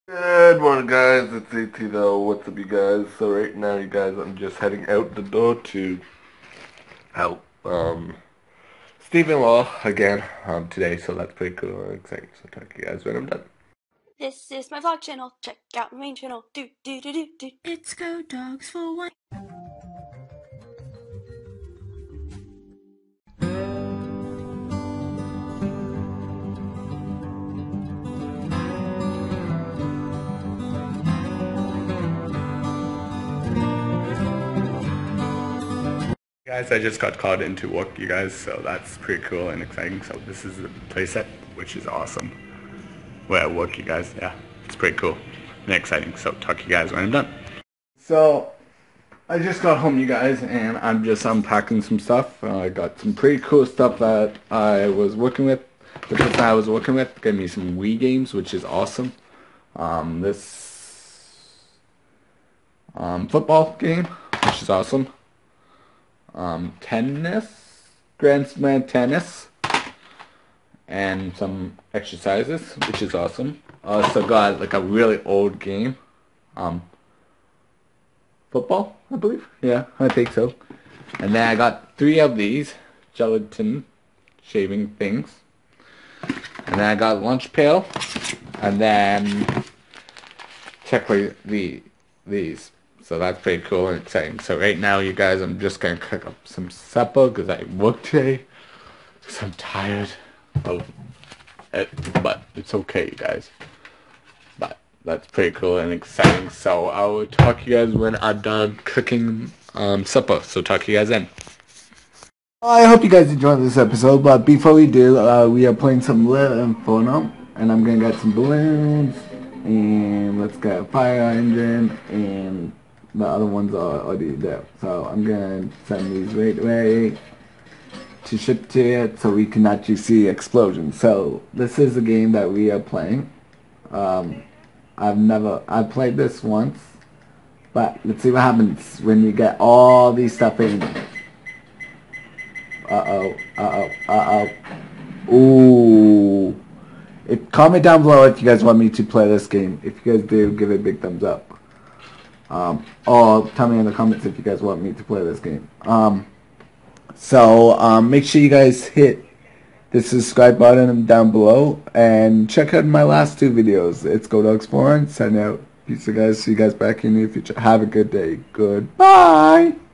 Good morning, guys. It's AT though. What's up, you guys? So right now, you guys, I'm just heading out the door to help Stephen Law again today. So that's pretty cool and exciting. So talk to you guys when I'm done. This is my vlog channel. Check out my main channel. Do do do do do. It's Go Dogs for One. Guys, I just got called into work, you guys, so that's pretty cool and exciting. So this is the playset, which is awesome. Where I work, you guys, yeah, it's pretty cool and exciting. So talk to you guys when I'm done. So I just got home, you guys, and I'm just unpacking some stuff. I got some pretty cool stuff that I was working with. The person I was working with gave me some Wii games, which is awesome. This football game, which is awesome. Tennis, Grand Slam tennis, and some exercises, which is awesome. Also got like a really old game, football, I believe. Yeah, I think so. And then I got 3 of these gelatin shaving things. And then I got a lunch pail, and then technically these. So that's pretty cool and exciting. So right now, you guys, I'm just going to cook up some supper because I worked today. Because I'm tired of it. But it's okay, you guys. But that's pretty cool and exciting. So I will talk to you guys when I'm done cooking supper. So talk to you guys then. I hope you guys enjoyed this episode. But before we do, we are playing some Little Inferno. And I'm going to get some balloons. And let's get a fire engine. And the other ones are already there. So I'm going to send these right away to ship to it so we can actually see explosions. So this is a game that we are playing. I've played this once. But let's see what happens when you get all these stuff in. Ooh. Comment down below if you guys want me to play this game. If you guys do, give it a big thumbs up. Or tell me in the comments if you guys want me to play this game. Make sure you guys hit the subscribe button down below and check out my last 2 videos. It's Go Dogs for One. Signing out. Peace, guys. See you guys back in the future. Have a good day. Goodbye.